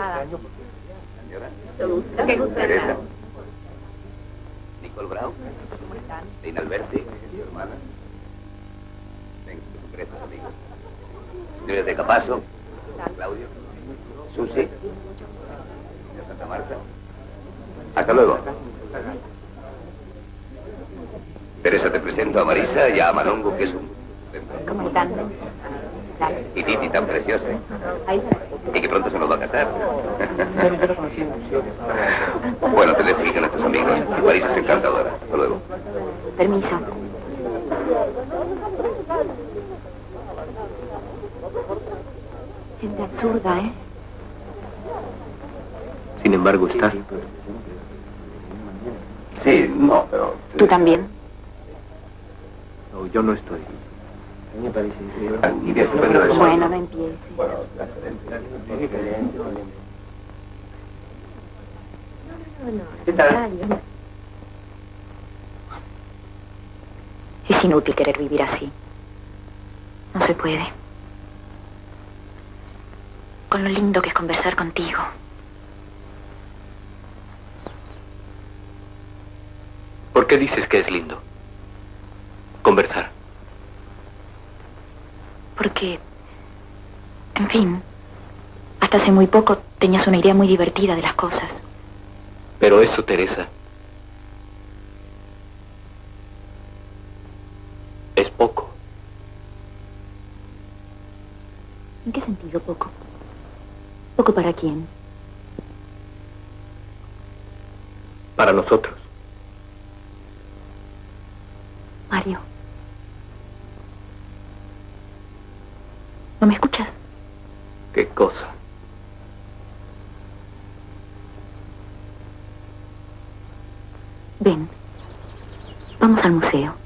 Nada. Señora. Qué gusto. Teresa. Nicole Brown. ¿Cómo están? Lina Alberti, mi hermana. Ven, que tú amigos. Señores de Capazo. Claudio. Susi. De Santa Marta. Hasta luego. Teresa, te presento a Marisa y a Manongo, que es un... ¿Cómo están? Dale. Y Titi, tan preciosa. Ahí. Y que pronto se nos va a casar. Bueno, te les explican a tus amigos. Y Marisa es encantadora. Hasta luego. Permiso. Gente absurda, ¿eh? Sin embargo, estás... Sí, no, pero... ¿Tú también? No, yo no estoy. Y de estupendo eso. Bueno, no empieces. ¿Qué tal? Es inútil querer vivir así. No se puede. Con lo lindo que es conversar contigo. ¿Por qué dices que es lindo? Conversar. Porque, en fin, hasta hace muy poco tenías una idea muy divertida de las cosas. Pero eso, Teresa, es poco. ¿En qué sentido poco? ¿Poco para quién? Para nosotros. Mario. ¿No me escuchas? ¿Qué cosa? Ven. Vamos al museo.